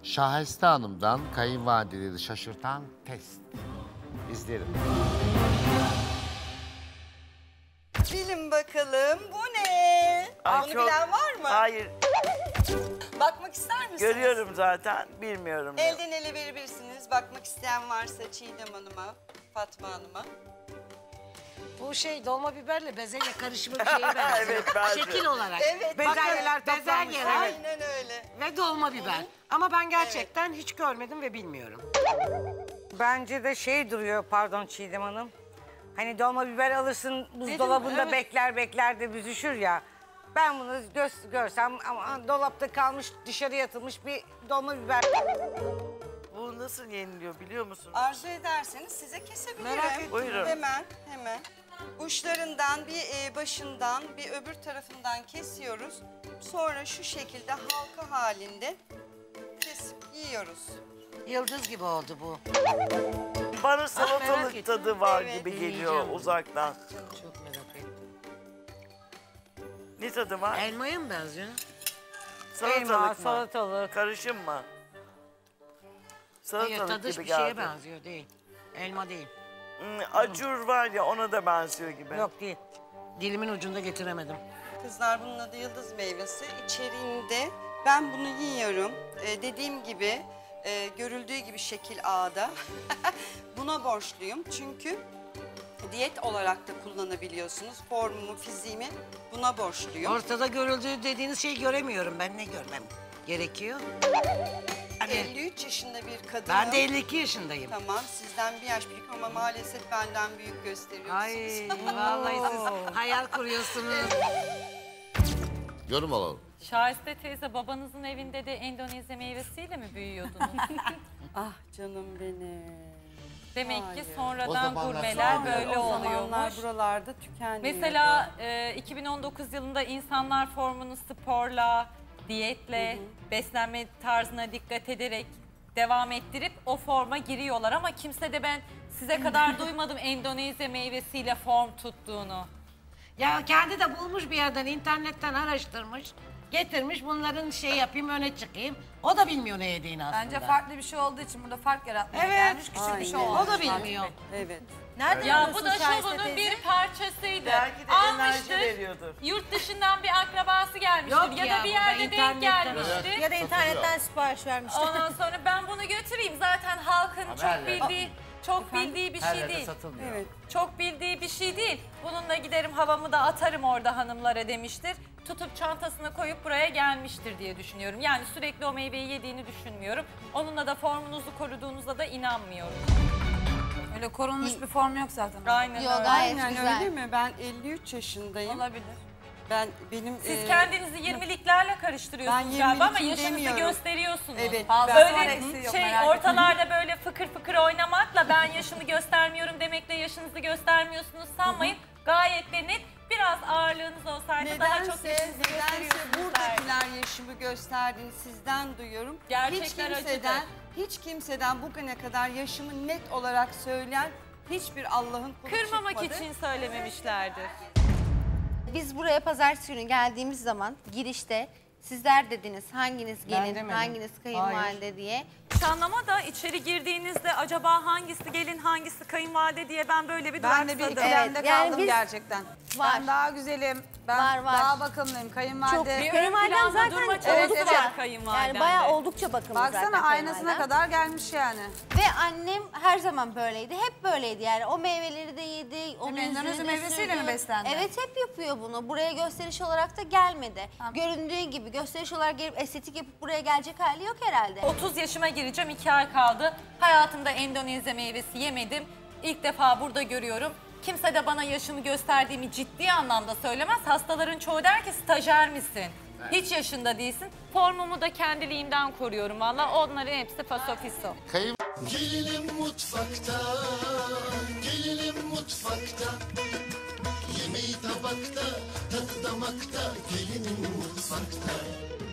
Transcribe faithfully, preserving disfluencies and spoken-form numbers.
Şahiste Hanım'dan kayınvalideleri şaşırtan test. İzlerim. Bilin bakalım bu ne? Ay, Bunu çok- bilen var mı? Hayır, Bakmak ister misiniz? görüyorum zaten, bilmiyorum. ya. Elden ele verebilirsiniz. Bakmak isteyen varsa Çiğdem Hanım'a, Fatma Hanım'a. Bu şey dolma biberle bezelye karışımı bir şeye benziyor. Evet, bence. Şekil olarak. Evet. Bezelyeler bakın, bezelyeler Aynen öyle. ve dolma biber. Ama ben gerçekten hiç görmedim ve bilmiyorum. Bence de şey duruyor, pardon Çiğdem Hanım. Hani dolma biber alırsın buzdolabında Evet. bekler bekler de büzüşür ya. Ben bunu gö- görsem ama dolapta kalmış dışarıya atılmış bir dolma biber. Bu nasıl yeniliyor biliyor musun? Arzu ederseniz size kesebilirim. Merak ettim. Buyurun. Hemen, hemen. Uçlarından bir e, başından bir öbür tarafından kesiyoruz. Sonra şu şekilde halka halinde kesip yiyoruz. Yıldız gibi oldu bu. Bana merak salatalık ettim. tadı var Evet, gibi deneyeceğim. geliyor uzaktan. Çok merak ettim. Ne tadı var? Elmaya mı benziyor? Salatalık Elma, mı? salatalık. Karışım mı? Hayır, Salatalık tadı gibi bir şeye geldi. benziyor değil. Elma değil. Hmm, acur var ya, ona da benziyor gibi. Yok değil. Dilimin ucunda getiremedim. Kızlar bunun adı yıldız meyvesi. İçeriğinde ben bunu yiyorum. Ee, dediğim gibi e, görüldüğü gibi şekil A'da. Buna borçluyum çünkü diyet olarak da kullanabiliyorsunuz. Formumu, fiziğimi buna borçluyum. Ortada görüldüğü dediğiniz şeyi göremiyorum. Ben ne görmem gerekiyor? Hani elli üç yaşında bir kadınım. ben de elli iki yaşındayım. Tamam, sizden bir yaş büyük ama maalesef benden büyük gösteriyorsunuz. Ay vallahi siz hayal kuruyorsunuz. Yorum alalım. Şahiste teyze, babanızın evinde de Endonezya meyvesiyle mi büyüyordunuz? Ah canım benim. Demek Hayır. ki O sonradan zamanlar gurmeler sonra böyle O zamanlar oluyormuş. buralarda tükenmiyordu. Mesela e, iki bin on dokuz yılında insanlar formunu sporla, diyetle, beslenme tarzına dikkat ederek devam ettirip o forma giriyorlar. Ama kimse de ben size kadar duymadım Endonezya meyvesiyle form tuttuğunu. Ya kendi de bulmuş bir yerden, internetten araştırmış, getirmiş bunların şey yapayım öne çıkayım. O da bilmiyor ne yediğini aslında. Bence farklı bir şey olduğu için burada fark yaratmaya Evet. gelmiş, küçük bir şey Aynen. olmuş. O da bilmiyor. Evet. Nereden Ya alıyorsun bu da Şahiste şovunun teyze? bir parçasıydı. Belki de enerji veriyordur. Yurt dışından bir akrabası gelmiştir Yok ya, ya, da bir burada yerde denk internetten gelmiştir. Ya da internetten sipariş vermişler. Ondan sonra ben bunu götüreyim. Zaten halkın her çok yerde- bildiği, çok bildiği bir şey değil. satılmıyor. Evet. Çok bildiği bir şey değil. Bununla giderim havamı da atarım orada hanımlara demiştir. Tutup çantasına koyup buraya gelmiştir diye düşünüyorum. Yani sürekli o meyveyi yediğini düşünmüyorum. Onunla da formunuzu koruduğunuzda da inanmıyorum. Öyle korunmuş bir form yok zaten. Aynen Yok, öyle. gayet Aynen güzel. öyle mi? Ben elli üç yaşındayım. Olabilir. Ben benim Siz e, kendinizi yirmiliklerle Ben karıştırıyorsunuz yirmi galiba ama iki yaşınızı demiyorum. gösteriyorsunuz. Evet, Fazla ben- var, Öyle eksiği yok, şey merak ortalarda böyle fıkır fıkır oynamakla ben yaşımı göstermiyorum demekle yaşınızı göstermiyorsunuz sanmayın. Gayet de net. Biraz ağırlığınız olsaydı daha çok nedense, yaşınızı nedense gösteriyorsunuz. buradakiler yaşımı gösterdiğini sizden duyuyorum. Gerçekler hiç kimseden, acıdır. hiç kimseden bugüne kadar yaşımı net olarak söyleyen hiçbir Allah'ın kulu Kırmamak çıkmadı. için söylememişlerdir. Biz buraya pazartesi günü geldiğimiz zaman girişte sizler dediniz hanginiz gelin, demedim. hanginiz kayınvalide diye. Nişanlama da içeri girdiğinizde acaba hangisi gelin hangisi kayınvalide diye ben böyle bir Ben de bir duraksadım. ikilemde Evet, yani kaldım biz- gerçekten. Var. Ben daha güzelim, ben Var, var. daha bakımlıyım, Çok kayınvalide. Bir ön kayınvalidem planda zaten durma oldukça, çabası var yani kayınvalidende. bayağı oldukça bakımlı zaten Baksana aynasına kayınvalidem. kadar gelmiş yani. Ve annem her zaman böyleydi, hep böyleydi yani o meyveleri de yedi, onun Endonezya yüzünü de meyvesiyle sürdü. mi beslendi? Evet hep yapıyor bunu, buraya gösteriş olarak da gelmedi. Göründüğü gibi gösteriş olarak gelip estetik yapıp buraya gelecek hali yok herhalde. otuz yaşıma gireceğim, iki ay kaldı. Hayatımda Endonezya meyvesi yemedim. İlk defa burada görüyorum. Kimse de bana yaşımı gösterdiğimi ciddi anlamda söylemez. Hastaların çoğu der ki stajyer misin? Hiç yaşında değilsin. Formumu da kendiliğimden koruyorum valla. Onların hepsi fasofiso. Kayın Gelinim mutfakta, gelinim mutfakta. Yemeği tabakta, tadı damakta, gelinim mutfakta.